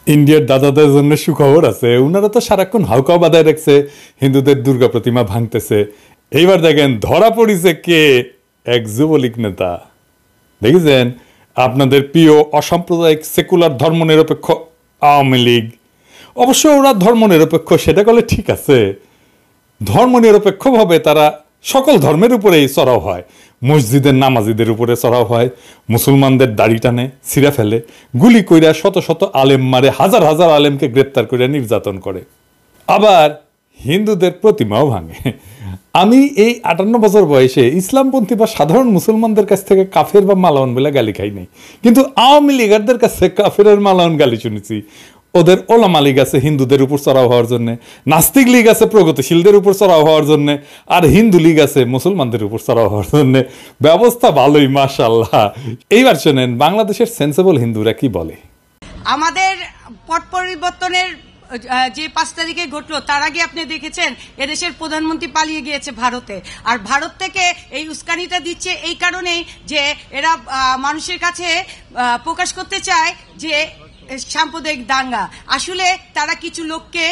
ইন্ডিয়ার দাদাদের জন্য সুখবর আছে, ওনারা তো সারাক্ষণ হাউকাও বাঁধায় রাখছে, হিন্দুদের দুর্গা প্রতিমা ভাঙতেছে। এইবার দেখেন ধরা পড়িছে কে, এক যুবলীগ নেতা। দেখেছেন আপনাদের প্রিয় অসাম্প্রদায়িক সেকুলার ধর্মনিরপেক্ষ আওয়ামী লীগ। অবশ্য ওরা ধর্মনিরপেক্ষ, সেটা করলে ঠিক আছে। ধর্মনিরপেক্ষভাবে তারা সকল ধর্মের উপরেই চড়াও হয়, মসজিদের নামাজিদের উপরে চড়াও হয়, মুসলমানদের দাড়ি টানে, ছিঁড়া ফেলে, গুলি কইরা শত শত আলেম মারে, হাজার হাজার আলেমকে গ্রেপ্তার করে নির্যাতন করে, আবার হিন্দুদের প্রতিমাও ভাঙে। আমি এই 58 বছর বয়সে ইসলামপন্থী বা সাধারণ মুসলমানদের কাছ থেকে কাফের বা মালাউন বলে গালি খাই নাই, কিন্তু আওয়ামী লীগারদের কাছে কাফের আর মালাউন গালি শুনেছি। ওদের ওলামা লীগ আছে হিন্দুদের উপর চড়াও হওয়ার জন্য, নাস্তিক লীগ আছে প্রগতিশীলদের উপর চড়াও হওয়ার জন্য, আর হিন্দু লীগ আছে মুসলমানদের উপর চড়াও হওয়ার জন্য। ব্যবস্থা ভালোই মাশাআল্লাহ। এইবার শোনেন বাংলাদেশের সেন্সেবল হিন্দুরা কি বলে। আমাদের পট পরিবর্তনের যে 5 তারিখে ঘটলো, তার আগে আপনি দেখেছেন এদেশের প্রধানমন্ত্রী পালিয়ে গিয়েছে ভারতে। আর ভারত থেকে এই উস্কানিটা দিচ্ছে এই কারণেই যে এরা মানুষের কাছে প্রকাশ করতে চায় যে সাম্প্রদায়িক দাঙ্গা। আসলে তারা কিছু লোককে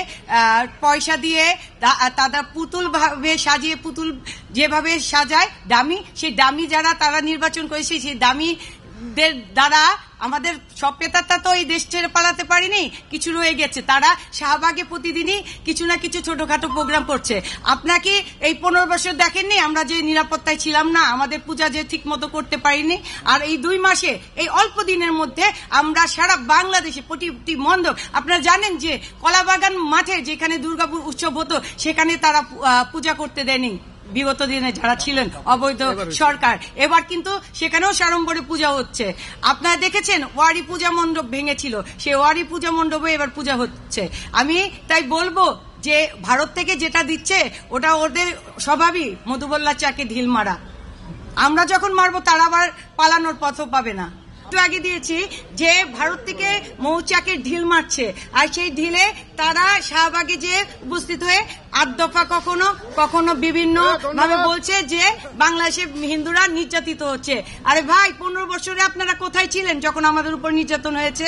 পয়সা দিয়ে তারা পুতুল ভাবে সাজিয়ে, পুতুল যেভাবে সাজায় ডামি, সেই ডামি যারা তারা নির্বাচন করেছে, সেই ডামিদের দ্বারা আমাদের সব পেতারটা তো এই দেশ ছেড়ে পালাতে পারিনি, কিছু রয়ে গেছে। তারা শাহবাগে প্রতিদিনই কিছু না কিছু ছোটখাটো প্রোগ্রাম করছে। আপনাকে এই 15 বছর দেখেননি আমরা যে নিরাপত্তায় ছিলাম না, আমাদের পূজা যে ঠিক মতো করতে পারিনি। আর এই 2 মাসে, এই অল্প দিনের মধ্যে আমরা সারা বাংলাদেশে প্রতি মণ্ডপ, আপনারা জানেন যে কলাবাগান মাঠে যেখানে দুর্গা উৎসব হতো সেখানে তারা পূজা করতে দেয়নি বিগত দিনে যারা ছিলেন অবৈধ সরকার। এবার কিন্তু সেখানেও সাড়ম্বরে পূজা হচ্ছে। আপনারা দেখেছেন ওয়ারি পূজা মণ্ডপ ভেঙেছিল, সেই ওয়ারি পূজা মণ্ডপে এবার পূজা হচ্ছে। আমি তাই বলবো যে ভারত থেকে যেটা দিচ্ছে ওটা ওদের স্বভাবই মধুবল্লা চাকে ঢিল মারা। আমরা যখন মারবো তারা আবার পালানোর পথও পাবে না। আগে দিয়েছি যে ভারত থেকে মৌচাকের ঢিল মারছে, আর সেই ঢিলে তারা শাহবাগে যে উপস্থিত হয়ে 8 দফা কখনো কখনো বিভিন্ন ভাবে বলছে যে বাংলাদেশে হিন্দুরা নির্যাতিত হচ্ছে। আরে ভাই, 15 বছরে আপনারা কোথায় ছিলেন যখন আমাদের উপর নির্যাতন হয়েছে?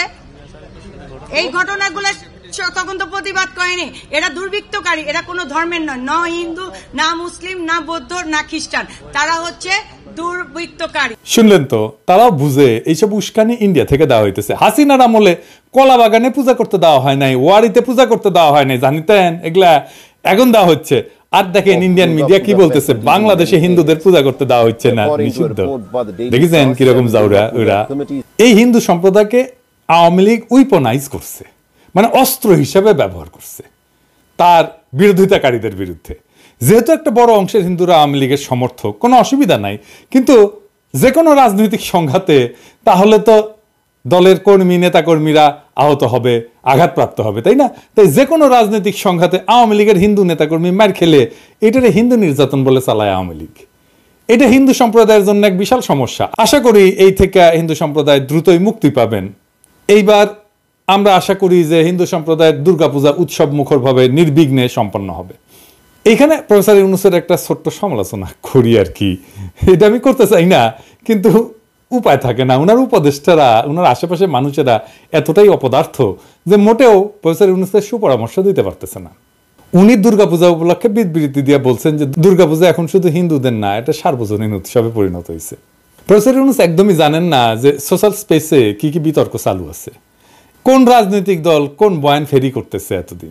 এই ঘটনাগুলো তখন তো প্রতিবাদ করেনি। এরা দুর্বৃত্তকারী, এরা কোনো ধর্মের নয়, না হিন্দু, না মুসলিম, না বৌদ্ধ, না খ্রিস্টান, তারা হচ্ছে দুর্বৃত্তকারী। শুনলেন তো, তারাও বুঝে এইসব উস্কানি ইন্ডিয়া থেকে দেওয়া হইতেছে। হাসিনার আমলে কলা বাগানে পূজা করতে দেওয়া হয় নাই, ওয়ারিতে পূজা করতে দেওয়া হয় নাই, জানিতেন? এগুলা এখন দেওয়া হচ্ছে। আর দেখেন ইন্ডিয়ান মিডিয়া কি বলতেছে, বাংলাদেশে হিন্দুদের পূজা করতে দেওয়া হচ্ছে না, নিষিদ্ধ। দেখেছেন কিরকম যাওরা ওরা। এই হিন্দু সম্প্রদায়কে আওয়ামী লীগ উইপনাইজ করছে, মানে অস্ত্র হিসাবে ব্যবহার করছে তার বিরোধিতাকারীদের বিরুদ্ধে। যেহেতু একটা বড় অংশের হিন্দুরা আওয়ামী লীগের সমর্থক, কোনো অসুবিধা নাই, কিন্তু যে কোনো রাজনৈতিক সংঘাতে তাহলে তো দলের কর্মী নেতাকর্মীরা আহত হবে, আঘাতপ্রাপ্ত হবে, তাই না? তাই যে কোনো রাজনৈতিক সংঘাতে আওয়ামী লীগের হিন্দু নেতাকর্মী মার খেলে এটারে হিন্দু নির্যাতন বলে চালায় আওয়ামী লীগ। এটা হিন্দু সম্প্রদায়ের জন্য এক বিশাল সমস্যা। আশা করি এই থেকে হিন্দু সম্প্রদায় দ্রুতই মুক্তি পাবেন। এইবার আমরা আশা করি যে হিন্দু সম্প্রদায়ের দুর্গাপূজা উৎসব মুখরভাবে নির্বিঘ্নে সম্পন্ন হবে। এইখানে প্রফেসর ইউনূসের একটা ছোট্ট সমালোচনা করি আর কি, এটা আমি করতে চাই না, কিন্তু উপায় থাকে না। ওনার উপদেষ্টারা, ওনার আশেপাশের মানুষেরা এতটাই অপদার্থ যে মোটেও প্রফেসর ইউনূসের সুপরামর্শ দিতে পারতেছে না। উনি দুর্গাপূজা উপলক্ষে বিবৃতি দিয়ে বলছেন যে দুর্গাপূজা এখন শুধু হিন্দুদের না, এটা সার্বজনীন উৎসবে পরিণত হয়েছে। প্রফেসর ইউনূস একদমই জানেন না যে সোশ্যাল স্পেসে কি কি বিতর্ক চালু আছে, কোন রাজনৈতিক দল কোন বয়ান ফেরি করতেছে এতদিন।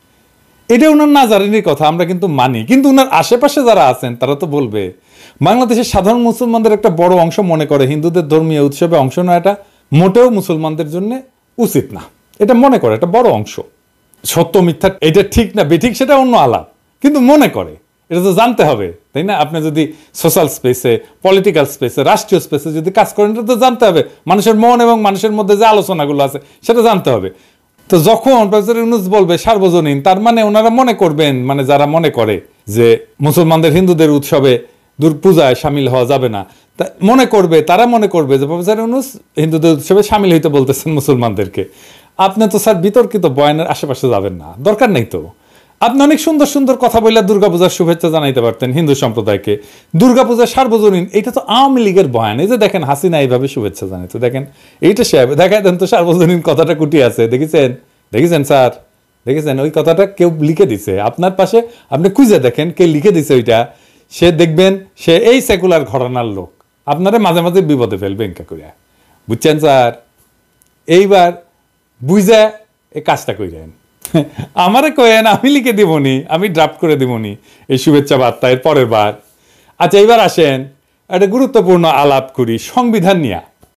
এটা ওনার না জানেনই কথা, আমরা কিন্তু মানি, কিন্তু ওনার আশেপাশে যারা আছেন তারা তো বলবে। বাংলাদেশের সাধারণ মুসলমানদের একটা বড় অংশ মনে করে হিন্দুদের ধর্মীয় উৎসবে অংশ নেওয়াটা মোটেও মুসলমানদের জন্য উচিত না, এটা মনে করে একটা বড় অংশ। সত্য মিথ্যা এটা ঠিক না বেঠিক সেটা অন্য আলাপ, কিন্তু মনে করে। এটা তো জানতে হবে, তাই না? আপনি যদি সোশ্যাল স্পেসে, পলিটিক্যাল স্পেসে, রাষ্ট্রীয় স্পেসে যদি কাজ করেন, এটা তো জানতে হবে। মানুষের মন এবং মানুষের মধ্যে যে আলোচনাগুলো আছে সেটা জানতে হবে। তো যখন প্রফেসর ইউনূস বলবে সার্বজনীন, তার মানে ওনারা মনে করবেন, মানে যারা মনে করে যে মুসলমানদের হিন্দুদের উৎসবে পূজায় সামিল হওয়া যাবে না, তা মনে করবে, তারা মনে করবে যে প্রফেসর ইউনূস হিন্দুদের উৎসবে সামিল হইতে বলতেছেন মুসলমানদেরকে। আপনি তো স্যার বিতর্কিত বয়ানের আশেপাশে যাবেন না, দরকার নেই তো। আপনি অনেক সুন্দর সুন্দর কথা বললে দুর্গাপূজার শুভেচ্ছা জানাইতে পারতেন হিন্দু সম্প্রদায়কে। দুর্গাপূজা সার্বজনীন, এটা তো আওয়ামী লীগের বয়ান। এই যে দেখেন হাসিনা এইভাবে শুভেচ্ছা জানাইতো, দেখেন এইটা সে দেখায় দেন তো সার্বজনীন কথাটা কুটি আছে, দেখেছেন স্যার, দেখেছেন ওই কথাটা কেউ লিখে দিছে আপনার পাশে, আপনি খুঁজে দেখেন কে লিখে দিছে ওইটা, সে দেখবেন সে এই সেকুলার ঘরানার লোক, আপনারা মাঝে মাঝে বিপদে ফেলবেন কে করে, বুঝছেন স্যার? এইবার বুঝে এই কাজটা কইরেন, আমারে কয়েন, আমি লিখে দিবনি, আমি ড্রাফট করে দিবনি এই শুভেচ্ছা বার্তা এর পরের বার। আচ্ছা এইবার আসেন একটা গুরুত্বপূর্ণ আলাপ করি সংবিধান নিয়ে।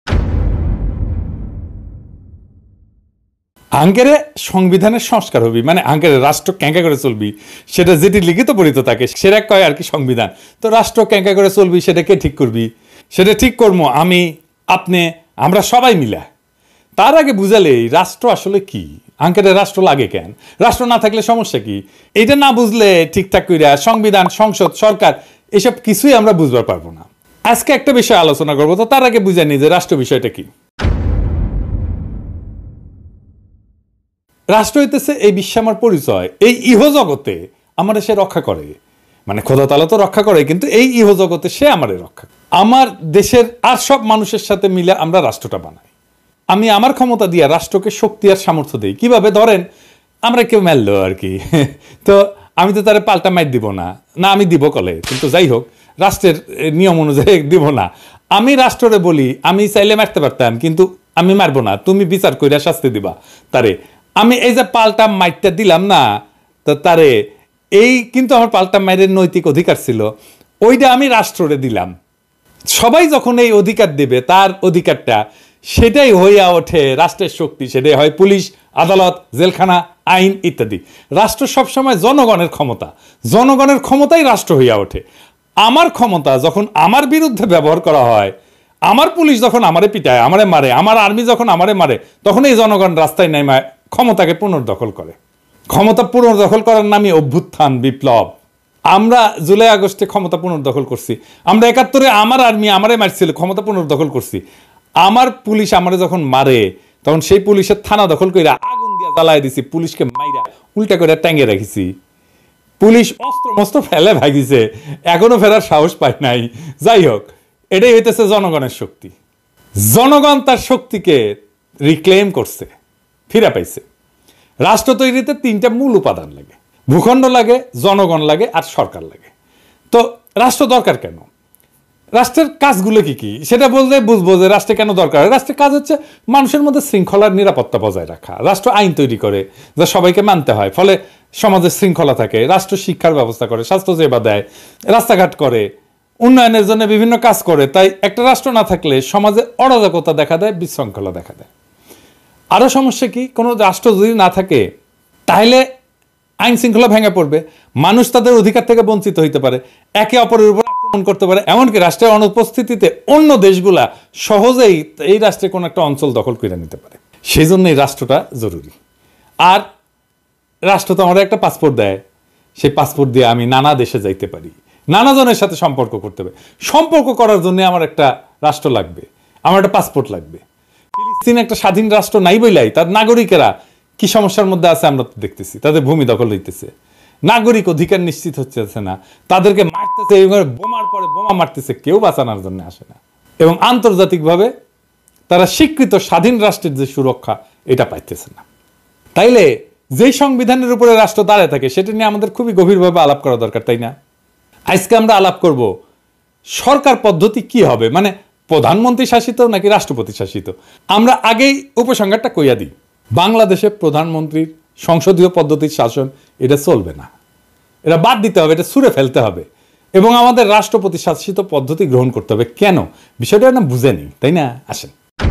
আঙ্কেরে সংবিধানের সংস্কার হবি, মানে আঙ্কেরে রাষ্ট্র ক্যাঙ্কা করে চলবি সেটা যেটি লিখিত পড়িত থাকে সেটা কয় আর কি সংবিধান। তো রাষ্ট্র ক্যাঙ্কা করে চলবি সেটা কে ঠিক করবি? সেটা ঠিক করবো আমি, আপনি, আমরা সবাই মিলে। তার আগে বুঝালেই রাষ্ট্র আসলে কি, আঙ্কেরে রাষ্ট্র লাগে কেন, রাষ্ট্র না থাকলে সমস্যা কি, এটা না বুঝলে ঠিকঠাক কইরা সংবিধান, সংসদ, সরকার এসব কিছুই আমরা বুঝবার পারবো না। আজকে একটা বিষয় আলোচনা করবো, তো তার আগে বুঝে নি যে রাষ্ট্র বিষয়টা কি। রাষ্ট্র হইতেছে এই বিশ্বে আমার পরিচয়, এই ইহজগতে আমার সে রক্ষা করে, মানে খোদা তাআলা তো রক্ষা করে, কিন্তু এই ইহজগতে সে আমারে রক্ষা, আমার দেশের আর সব মানুষের সাথে মিলে আমরা রাষ্ট্রটা বানাই। আমি আমার ক্ষমতা দিয়ে রাষ্ট্রকে শক্তি আর সামর্থ্য দিই। কিভাবে? ধরেন আমরা কেউ মারলো আর কি, তো আমি তো তারে পাল্টা মাইর দিব না, না আমি দিব কলে, কিন্তু যাই হোক রাষ্ট্রের নিয়ম অনুযায়ী দিব না। আমি রাষ্ট্ররে বলি আমি চাইলে মারতে পারতাম, কিন্তু আমি মারবো না, তুমি বিচার কইরা শাস্তি দিবা তারে। আমি এই যে পাল্টা মাইরটা দিলাম না তো তারে, এই কিন্তু আমার পাল্টা মাইরের নৈতিক অধিকার ছিল, ওইটা আমি রাষ্ট্ররে দিলাম। সবাই যখন এই অধিকার দেবে, তার অধিকারটা সেটাই হইয়া ওঠে রাষ্ট্রের শক্তি, সেটাই হয় পুলিশ, আদালত, জেলখানা, আইন ইত্যাদি। রাষ্ট্র সবসময় জনগণের ক্ষমতা, জনগণের ক্ষমতাই রাষ্ট্র হইয়া ওঠে। আমার ক্ষমতা যখন আমার বিরুদ্ধে ব্যবহার করা হয়, আমার পুলিশ যখন আমারে পিটায়, আমারে মারে, আমার আর্মি যখন আমারে মারে, তখন এই জনগণ রাস্তায় নেমে ক্ষমতাকে পুনর্দখল করে। ক্ষমতা পুনর্দখল করার নামই অভ্যুত্থান, বিপ্লব। আমরা জুলাই আগস্টে ক্ষমতা পুনর্দখল করছি, আমরা ৭১-এ আমার আর্মি আমারে মারছিল, ক্ষমতা পুনর্দখল করছি। আমার পুলিশ আমারে যখন মারে তখন সেই পুলিশের থানা দখল করে আগুন দিয়ে জ্বালায় দিছি, পুলিশকে মাইরা উল্টা করে ট্যাঙ্গে রাখিছি। পুলিশ অস্ত্র মস্ত্র ফেলে ভাগিছে, এখনো ফেরার সাহস পায় নাই। যাই হোক, এটাই হইতেছে জনগণের শক্তি। জনগণ তার শক্তিকে রিক্লেম করছে, ফিরে পাইছে। রাষ্ট্র তৈরিতে ৩টা মূল উপাদান লাগে, ভূখণ্ড লাগে, জনগণ লাগে আর সরকার লাগে। তো রাষ্ট্র দরকার কেন, রাষ্ট্রের কাজগুলো কি কি সেটা বলতে বুঝবো যে রাষ্ট্রে কেন দরকার। রাষ্ট্রের কাজ হচ্ছে মানুষের মধ্যে শৃঙ্খলার নিরাপত্তা বজায় রাখা। রাষ্ট্র আইন তৈরি করে যা সবাইকে মানতে হয়, ফলে সমাজের শৃঙ্খলা থাকে। রাষ্ট্র শিক্ষার ব্যবস্থা করে, স্বাস্থ্য সেবা দেয়, রাস্তাঘাট করে, উন্নয়নের জন্য বিভিন্ন কাজ করে। তাই একটা রাষ্ট্র না থাকলে সমাজে অরাজকতা দেখা দেয়, বিশৃঙ্খলা দেখা দেয়। আরো সমস্যা কি, কোনো রাষ্ট্র যদি না থাকে তাহলে আইন শৃঙ্খলা ভেঙে পড়বে, মানুষ তাদের অধিকার থেকে বঞ্চিত হইতে পারে, একে অপরের উপর আক্রমণ করতে পারে। এমনকি রাষ্ট্রের অনুপস্থিতিতে অন্য দেশগুলা সহজেই এই রাষ্ট্রে কোনো একটা অঞ্চল দখল করে নিতে পারে। সেই জন্য এই রাষ্ট্রটা জরুরি। আর রাষ্ট্র তো আমাদের একটা পাসপোর্ট দেয়, সেই পাসপোর্ট দিয়ে আমি নানা দেশে যাইতে পারি, নানা জনের সাথে সম্পর্ক করতে পারি। সম্পর্ক করার জন্য আমার একটা রাষ্ট্র লাগবে, আমার একটা পাসপোর্ট লাগবে। ফিলিস্তিন একটা স্বাধীন রাষ্ট্র নাই বইলাই তার নাগরিকেরা কি সমস্যার মধ্যে আছে আমরা তো দেখতেছি, তাদের ভূমি দখল হইতেছে, নাগরিক অধিকার নিশ্চিত হচ্ছে না, তাদেরকে মারতেছে, বোমার পরে বোমা মারতেছে, কেউ বাঁচানোর জন্য আসে না। এবং আন্তর্জাতিকভাবে তারা স্বীকৃত স্বাধীন রাষ্ট্রের যে সুরক্ষা এটা পাইতেছে না। তাইলে যেই সংবিধানের উপরে রাষ্ট্র দাঁড়ায় থাকে সেটা নিয়ে আমাদের খুবই গভীরভাবে আলাপ করা দরকার, তাই না? আজকে আমরা আলাপ করব সরকার পদ্ধতি কি হবে, মানে প্রধানমন্ত্রী শাসিত নাকি রাষ্ট্রপতি শাসিত। আমরা আগেই উপসংহারটা কইয়া দিই, বাংলাদেশে প্রধানমন্ত্রীর সংসদীয় পদ্ধতির শাসন এটা চলবে না, এটা বাদ দিতে হবে, এটা ছুঁড়ে ফেলতে হবে এবং আমাদের রাষ্ট্রপতি শাসিত পদ্ধতি গ্রহণ করতে হবে। কেন, বিষয়টা না বুঝেনি, তাই না? আসেন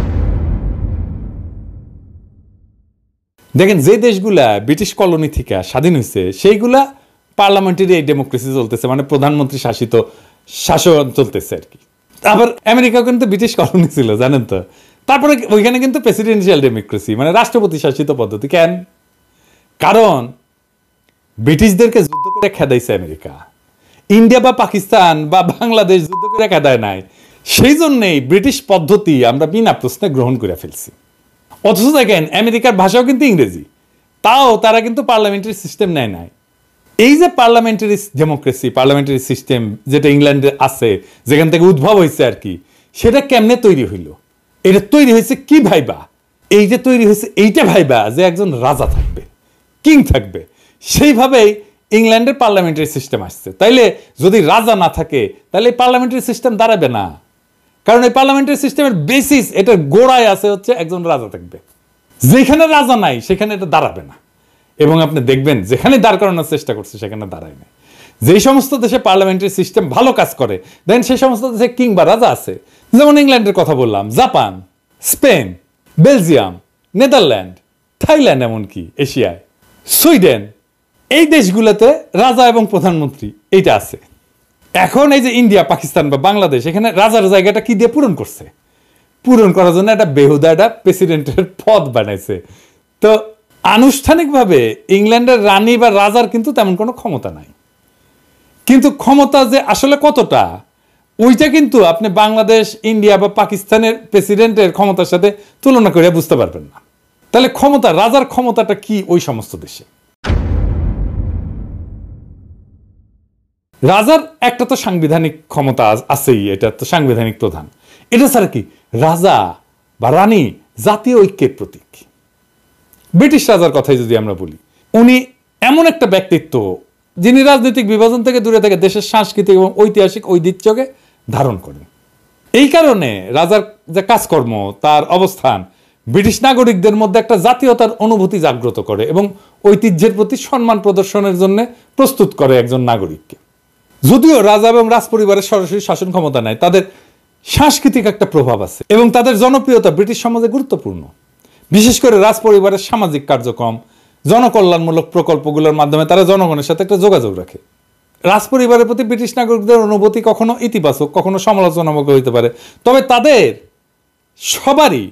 দেখেন, যে দেশগুলা ব্রিটিশ কলোনি থেকে স্বাধীন হয়েছে সেইগুলা পার্লামেন্টারি এই ডেমোক্রেসি চলতেছে, মানে প্রধানমন্ত্রী শাসিত শাসন চলতেছে আর কি। আবার আমেরিকা কিন্তু ব্রিটিশ কলোনি ছিল, জানেন তো। তারপরে ওইখানে কিন্তু প্রেসিডেন্সিয়াল ডেমোক্রেসি, মানে রাষ্ট্রপতি শাসিত পদ্ধতি। কেন? কারণ ব্রিটিশদেরকে যুদ্ধ করে খেদাইছে আমেরিকা, ইন্ডিয়া বা পাকিস্তান বা বাংলাদেশ যুদ্ধ করে খেদায় নাই। সেই জন্যই ব্রিটিশ পদ্ধতি আমরা বিনা প্রশ্নে গ্রহণ করে ফেলছি। অথচ দেখেন আমেরিকার ভাষাও কিন্তু ইংরেজি, তাও তারা কিন্তু পার্লামেন্টারি সিস্টেম নেয় নাই, এই যে পার্লামেন্টারি ডেমোক্রেসি, পার্লামেন্টারি সিস্টেম যেটা ইংল্যান্ডে আছে, যেখান থেকে উদ্ভব হয়েছে আর কি, সেটা কেমনে তৈরি হইল? এটা তৈরি হয়েছে কি ভাইবা? এই যে তৈরি হয়েছে এইটা ভাইবা যে একজন রাজা থাকবে, কিং থাকবে। সেইভাবেই ইংল্যান্ডের পার্লামেন্টারি সিস্টেম আসছে। তাইলে যদি রাজা না থাকে তাহলে এই পার্লামেন্টারি সিস্টেম দাঁড়াবে না, কারণ এই পার্লামেন্টারি সিস্টেমের বেসিস, এটার গোড়ায় আছে হচ্ছে একজন রাজা থাকবে। যেখানে রাজা নাই সেখানে এটা দাঁড়াবে না। এবং আপনি দেখবেন যেখানে দাঁড় করানোর চেষ্টা করছে সেখানে দাঁড়ায় না। যেই সমস্ত দেশে পার্লামেন্টারি সিস্টেম ভালো কাজ করে দেন সেই সমস্ত দেশে কিং বা রাজা আছে। যেমন ইংল্যান্ডের কথা বললাম, Japan, Spain, Belgium, Netherland, Thailand, এমনকি এশিয়ায় সুইডেন, এই দেশগুলোতে রাজা এবং প্রধানমন্ত্রী এইটা আছে। এখন এই যে ইন্ডিয়া, পাকিস্তান বা বাংলাদেশ, এখানে রাজার জায়গাটা কি দিয়ে পূরণ করছে? পূরণ করার জন্য একটা বেহুদা একটা প্রেসিডেন্টের পদ বানাইছে। তো আনুষ্ঠানিকভাবে ইংল্যান্ডের রানী বা রাজার কিন্তু তেমন কোনো ক্ষমতা নাই, কিন্তু ক্ষমতা যে আসলে কতটা ওইটা কিন্তু আপনি বাংলাদেশ, ইন্ডিয়া বা পাকিস্তানের প্রেসিডেন্টের ক্ষমতার সাথে তুলনা করে বুঝতে পারবেন না। তাহলে ক্ষমতা, রাজার ক্ষমতাটা কি ওই সমস্ত দেশে? রাজার একটা তো সাংবিধানিক ক্ষমতা আছেই, এটা তো সাংবিধানিক প্রধান। এটা ছাড়া কি রাজা বা রানী জাতীয় ঐক্যের প্রতীক। ব্রিটিশ রাজার কথাই যদি আমরা বলি, উনি এমন একটা ব্যক্তিত্ব যিনি রাজনৈতিক বিভাজন থেকে দূরে থেকে দেশের সাংস্কৃতিক এবং ঐতিহাসিক ঐতিহ্যকে ধারণ করেন। এই কারণে রাজার যে কাজকর্ম, তার অবস্থান ব্রিটিশ নাগরিকদের মধ্যে একটা জাতীয়তার অনুভূতি জাগ্রত করে এবং ঐতিহ্যের প্রতি সম্মান প্রদর্শনের জন্য প্রস্তুত করে একজন নাগরিককে। যদিও রাজা এবং রাজপরিবারের সরাসরি শাসন ক্ষমতা নাই, তাদের সাংস্কৃতিক একটা প্রভাব আছে এবং তাদের জনপ্রিয়তা ব্রিটিশ সমাজে গুরুত্বপূর্ণ। বিশেষ করে রাজপরিবারের সামাজিক কার্যক্রম, জনকল্যাণমূলক প্রকল্পগুলোর মাধ্যমে তারা জনগণের সাথে একটা যোগাযোগ রাখে। রাজপরিবারের প্রতি ব্রিটিশ নাগরিকদের অনুভূতি কখনো ইতিবাচক, কখনো সমালোচনামূলক হতে পারে, তবে তাদের সবারই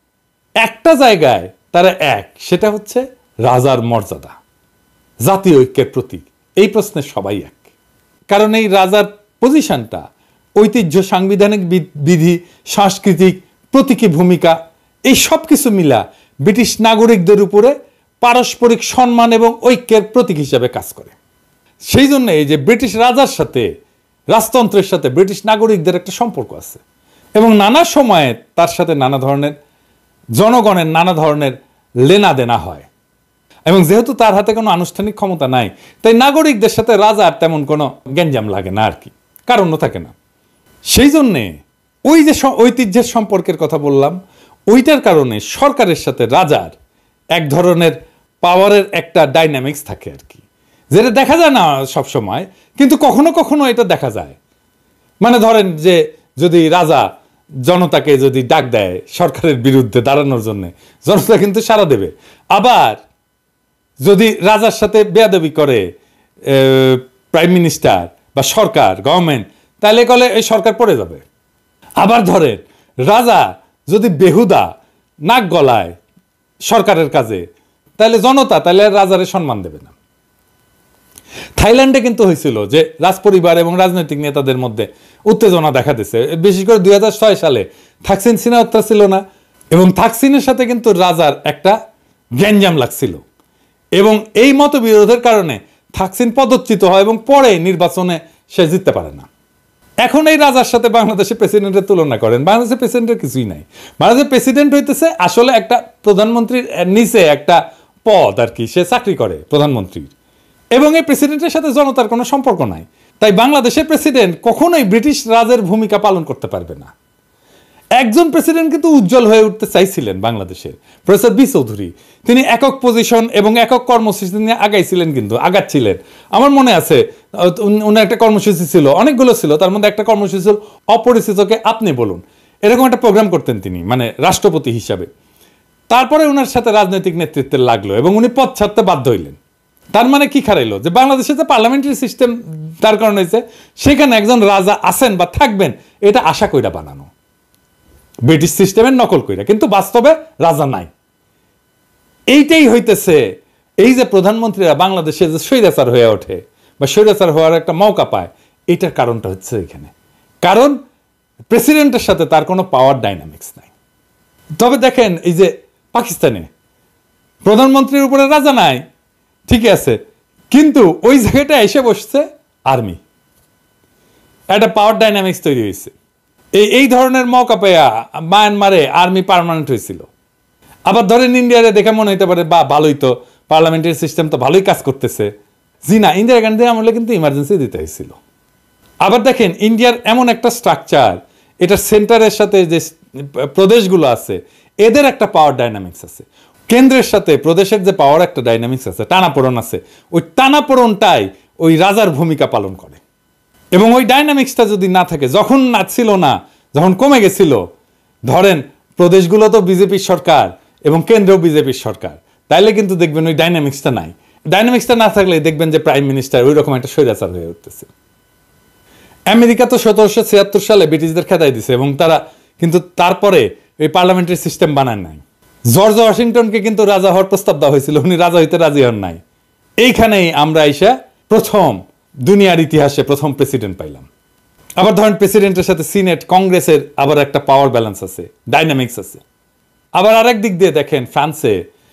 একটা জায়গায় তারা এক, সেটা হচ্ছে রাজার মর্যাদা, জাতীয় ঐক্যের প্রতীক। এই প্রশ্নে সবাই এক, কারণ এই রাজার পজিশনটা ঐতিহ্য, সাংবিধানিক বিধি, সাংস্কৃতিক প্রতীকী ভূমিকা, এই সব কিছু মিলা ব্রিটিশ নাগরিকদের উপরে পারস্পরিক সম্মান এবং ঐক্যের প্রতীক হিসাবে কাজ করে। সেই জন্য এই যে ব্রিটিশ রাজার সাথে, রাজতন্ত্রের সাথে ব্রিটিশ নাগরিকদের একটা সম্পর্ক আছে এবং নানা সময়ে তার সাথে নানা ধরনের জনগণের নানা ধরনের লেনা দেনা হয়। এবং যেহেতু তার হাতে কোনো আনুষ্ঠানিক ক্ষমতা নাই, তাই নাগরিকদের সাথে রাজার তেমন কোনো গ্যাঞ্জাম লাগে না আর কি, কারণও থাকে না। সেই জন্যে ওই যে ঐতিহ্যের সম্পর্কের কথা বললাম, ওইটার কারণে সরকারের সাথে রাজার এক ধরনের পাওয়ারের একটা ডাইনামিক্স থাকে আর কি, যেটা দেখা যায় না সব সময়, কিন্তু কখনো কখনো এটা দেখা যায়। মানে ধরেন যে যদি রাজা জনতাকে যদি ডাক দেয় সরকারের বিরুদ্ধে দাঁড়ানোর জন্য, জনতা কিন্তু সাড়া দেবে। আবার যদি রাজার সাথে বেয়াদবি করে প্রাইম মিনিস্টার বা সরকার, গভর্নমেন্ট, তাহলে কলে এই সরকার পড়ে যাবে। আবার ধরেন রাজা যদি বেহুদা নাক গলায় সরকারের কাজে, তাহলে জনতা তাহলে রাজারে সম্মান দেবে না। থাইল্যান্ডে কিন্তু হয়েছিল যে রাজপরিবার এবং রাজনৈতিক নেতাদের মধ্যে উত্তেজনা দেখা দিচ্ছে, বিশেষ করে 2006 সালে থাকসিন সিনাওয়াত্রা ছিল না, এবং থাকসিনের সাথে কিন্তু রাজার একটা গ্যাঞ্জাম লাগছিল এবং এই মতবিরোধের কারণে থাকসিন পদচ্যুত হয় এবং পরে নির্বাচনে সে জিততে পারে না। এখন এই রাজার সাথে বাংলাদেশের প্রেসিডেন্টের তুলনা করেন, বাংলাদেশের প্রেসিডেন্টের কিছুই নাই। বাংলাদেশের প্রেসিডেন্ট হইতেছে আসলে একটা প্রধানমন্ত্রীর নিচে একটা পদ আর কি, সে চাকরি করে প্রধানমন্ত্রীর, এবং এই প্রেসিডেন্টের সাথে জনতার কোনো সম্পর্ক নাই। তাই বাংলাদেশের প্রেসিডেন্ট কখনোই ব্রিটিশ রাজের ভূমিকা পালন করতে পারবে না। একজন প্রেসিডেন্ট কিন্তু উজ্জ্বল হয়ে উঠতে চাইছিলেন বাংলাদেশের, প্রফেসর বি চৌধুরী। তিনি একক পজিশন এবং একক কর্মসূচি নিয়ে আগাইছিলেন, কিন্তু আগাচ্ছিলেন। আমার মনে আছে উনার একটা কর্মসূচি ছিল, অনেকগুলো ছিল, তার মধ্যে একটা কর্মসূচি ছিল অপরিচিতকে আপনি বলুন, এরকম একটা প্রোগ্রাম করতেন তিনি, মানে রাষ্ট্রপতি হিসাবে। তারপরে ওনার সাথে রাজনৈতিক নেতৃত্বের লাগলো এবং উনি পদ ছাড়তে বাধ্য হইলেন। তার মানে কি খারাইলো যে বাংলাদেশে যে পার্লামেন্টারি সিস্টেম তার কারণ হয়েছে, সেখানে একজন রাজা আছেন বা থাকবেন এটা আশা কইরা বানানো, ব্রিটিশ সিস্টেমের নকল কইরা, কিন্তু বাস্তবে রাজা নাই। এইটাই হইতেছে এই যে প্রধানমন্ত্রীরা বাংলাদেশে যে স্বৈরাচার হয়ে ওঠে বা স্বৈরাচার হওয়ার একটা মৌকা পায়, এটার কারণটা হচ্ছে এখানে, কারণ প্রেসিডেন্টের সাথে তার কোনো পাওয়ার ডাইনামিক্স নাই। তবে দেখেন এই যে পাকিস্তানে প্রধানমন্ত্রীর উপরে রাজা নাই, ঠিক আছে, কিন্তু ওই জায়গাটা এসে বসছে আর্মি, একটা পাওয়ার ডাইনামিক্স তৈরি হয়েছে। এই ধরনের মৌকা পেয়া মায়ানমারে আর্মি পার্মানেন্ট হয়েছিল। আবার ধরেন ইন্ডিয়ারে দেখে মনে হইতে পারে বা ভালোই তো, পার্লামেন্টারি সিস্টেম তো ভালোই কাজ করতেছে। জি না, ইন্দিরা গান্ধী আমলে কিন্তু ইমার্জেন্সি দিতে হয়েছিল। আবার দেখেন ইন্ডিয়ার এমন একটা স্ট্রাকচার, এটা সেন্টারের সাথে যে প্রদেশগুলো আছে এদের একটা পাওয়ার ডাইনামিক্স আছে, কেন্দ্রের সাথে প্রদেশের যে পাওয়ার একটা ডাইনামিক্স আছে, টানাপোড়ন আছে, ওই টানাপোড়নটাই ওই রাজার ভূমিকা পালন করে। এবং ওই ডাইনামিক্সটা যদি না থাকে, যখন না ছিল না, যখন কমে গেছিল, ধরেন প্রদেশগুলো তো বিজেপির সরকার এবং কেন্দ্রেও বিজেপির সরকার, তাইলে কিন্তু দেখবেন ওই ডাইনামিক্সটা নাই। ডাইনামিক্সটা না থাকলে দেখবেন যে প্রাইম মিনিস্টার ওই রকম একটা স্বৈরাচার হয়ে উঠতেছে। আমেরিকা তো 1776 সালে ব্রিটিশদের খেদাই দিছে এবং তারা কিন্তু তারপরে এই পার্লামেন্টারি সিস্টেম বানায় নাই। জর্জ ওয়াশিংটনকে কিন্তু রাজা হওয়ার প্রস্তাব দেওয়া হয়েছিল, উনি রাজা হইতে রাজি হন নাই। এইখানেই আমরা এসে প্রথম দুনিয়ার ইতিহাসে প্রথম প্রেসিডেন্ট পাইলাম। আবার ধরেন প্রেসিডেন্টের সাথে সিনেট, কংগ্রেসের আবার একটা পাওয়ার ব্যালেন্স আছে, ডাইনামিক্স আছে। আবার আরেক দিক দিয়ে দেখেন ফ্রান্সে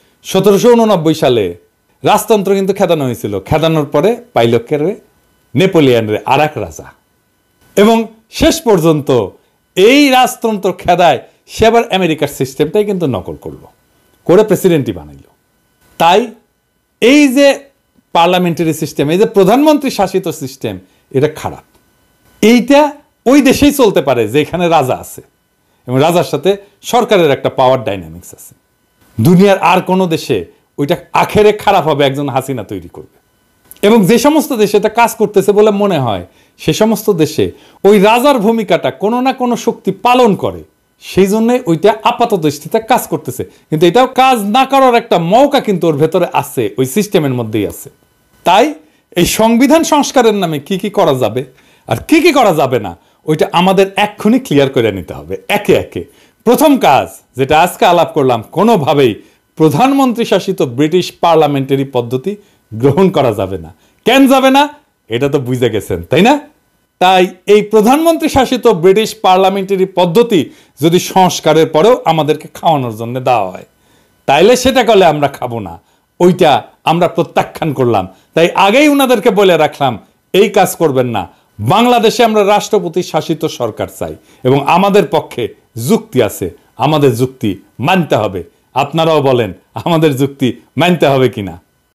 1789 সালে রাজতন্ত্র কিন্তু খেদানো হয়েছিল, খেদানোর পরে পাইল কে রে, নেপোলিয়ানরে, আর এক রাজা। এবং শেষ পর্যন্ত এই রাজতন্ত্র খেদায় সে আবার আমেরিকার সিস্টেমটাই কিন্তু নকল করলো, করে প্রেসিডেন্টই বানাইল। তাই এই যে পার্লামেন্টারি সিস্টেম, এই যে প্রধানমন্ত্রী শাসিত সিস্টেম, এটা খারাপ। এইটা ওই দেশেই চলতে পারে যেখানে রাজা আছে এবং রাজার সাথে সরকারের একটা পাওয়ার ডাইনামিক্স আছে। দুনিয়ার আর কোনো দেশে ওইটা আখেরে খারাপ হবে একজন হাসিনা তৈরি করবে। এবং যে সমস্ত দেশে এটা কাজ করতেছে বলে মনে হয়, সে সমস্ত দেশে ওই রাজার ভূমিকাটা কোনো না কোনো শক্তি পালন করে, সেই জন্য ওইটা আপাতত দৃষ্টিতে কাজ করতেছে। কিন্তু এটাও কাজ না করার একটা মৌকা কিন্তু ওর ভেতরে আছে, ওই সিস্টেমের মধ্যেই আছে। তাই এই সংবিধান সংস্কারের নামে কি কি করা যাবে আর কি কি করা যাবে না, ওইটা আমাদের এক্ষুনি ক্লিয়ার করে নিতে হবে একে একে। প্রথম কাজ যেটা আজকে আলাপ করলাম, কোনোভাবেই প্রধানমন্ত্রী শাসিত ব্রিটিশ পার্লামেন্টারি পদ্ধতি গ্রহণ করা যাবে না। কেন যাবে না এটা তো বুঝে গেছেন, তাই না? তাই এই প্রধানমন্ত্রী শাসিত ব্রিটিশ পার্লামেন্টারি পদ্ধতি যদি সংস্কারের পরেও আমাদেরকে খাওয়ানোর জন্য দেওয়া হয়, তাইলে সেটা করলে আমরা খাবো না, ওইটা আমরা প্রত্যাখ্যান করলাম। তাই আগেই উনাদেরকে বলে রাখলাম, এই কাজ করবেন না। বাংলাদেশে আমরা রাষ্ট্রপতি শাসিত সরকার চাই এবং আমাদের পক্ষে যুক্তি আছে, আমাদের যুক্তি মানতে হবে। আপনারাও বলেন আমাদের যুক্তি মানতে হবে কিনা।